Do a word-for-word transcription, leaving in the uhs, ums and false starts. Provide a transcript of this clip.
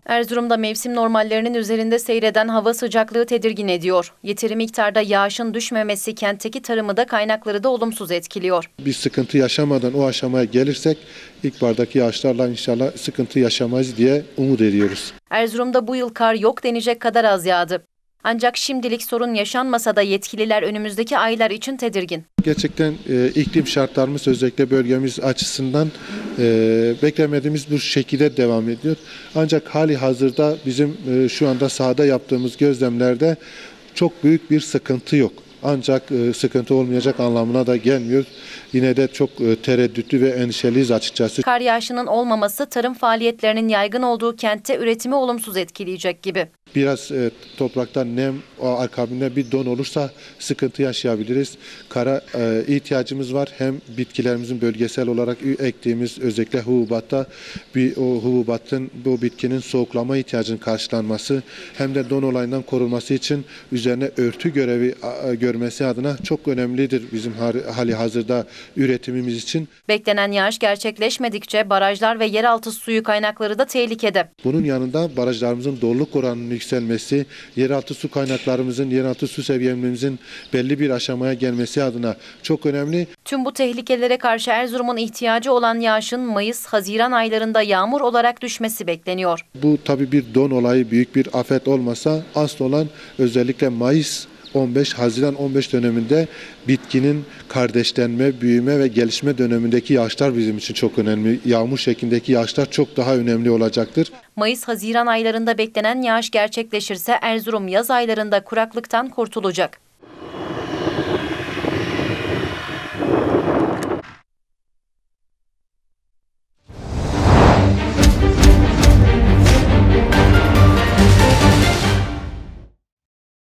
Erzurum'da mevsim normallerinin üzerinde seyreden hava sıcaklığı tedirgin ediyor. Yeteri miktarda yağışın düşmemesi kentteki tarımı da kaynakları da olumsuz etkiliyor. Bir sıkıntı yaşamadan o aşamaya gelirsek ilkbahardaki yağışlarla inşallah sıkıntı yaşamayız diye umut ediyoruz. Erzurum'da bu yıl kar yok denecek kadar az yağdı. Ancak şimdilik sorun yaşanmasa da yetkililer önümüzdeki aylar için tedirgin. Gerçekten e, iklim şartlarımız özellikle bölgemiz açısından e, beklemediğimiz bu şekilde devam ediyor. Ancak hali hazırda bizim e, şu anda sahada yaptığımız gözlemlerde çok büyük bir sıkıntı yok. Ancak e, sıkıntı olmayacak anlamına da gelmiyor. Yine de çok e, tereddütlü ve endişeliyiz açıkçası. Kar yağışının olmaması tarım faaliyetlerinin yaygın olduğu kentte üretimi olumsuz etkileyecek gibi. Biraz e, toprakta nem akabinde bir don olursa sıkıntı yaşayabiliriz. Kara e, ihtiyacımız var. Hem bitkilerimizin bölgesel olarak ektiğimiz özellikle hububatta bir o hububatın bu bitkinin soğuklama ihtiyacının karşılanması hem de don olayından korunması için üzerine örtü görevi e, görmesi adına çok önemlidir bizim hali hazırda üretimimiz için. Beklenen yağış gerçekleşmedikçe barajlar ve yeraltı suyu kaynakları da tehlikede. Bunun yanında barajlarımızın doluluk oranının yükselmesi, yeraltı su kaynaklarımızın, yeraltı su seviyemizin belli bir aşamaya gelmesi adına çok önemli. Tüm bu tehlikelere karşı Erzurum'un ihtiyacı olan yağışın Mayıs-Haziran aylarında yağmur olarak düşmesi bekleniyor. Bu tabii bir don olayı, büyük bir afet olmasa asıl olan özellikle Mayıs on beş Haziran on beş döneminde bitkinin kardeşlenme, büyüme ve gelişme dönemindeki yağışlar bizim için çok önemli. Yağmur şeklindeki yağışlar çok daha önemli olacaktır. Mayıs-Haziran aylarında beklenen yağış gerçekleşirse Erzurum yaz aylarında kuraklıktan kurtulacak.